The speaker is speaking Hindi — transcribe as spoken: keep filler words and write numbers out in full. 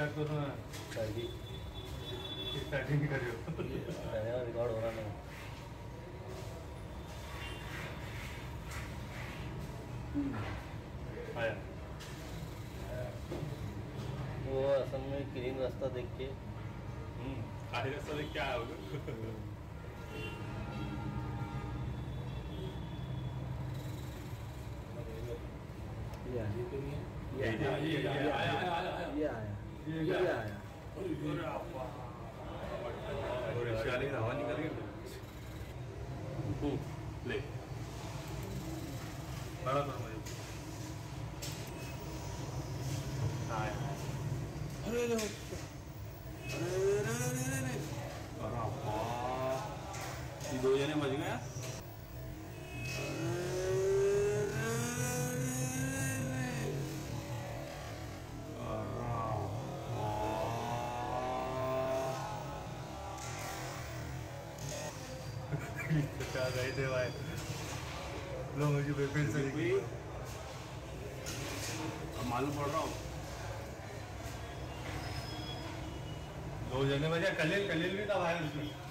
स्टार्ट करो ना स्टार्टिंग स्टार्टिंग करियो रिकॉर्ड हो रहा नहीं। आया वो असल में क्रीम रास्ता देख के आगे रास्ता देख क्या आया ये आया ये आया ये आया ये आया ये आया और शाली हवा निकल गई ले बड़ा कर मुझे आया अरे अरे अरे अरे अरे ये दो जने बच गया। क्या गए थे भाई लो मुझे फिर से मालूम पड़ रहा हूँ दो जने बजा कलील कलील भी था भाई उसमें।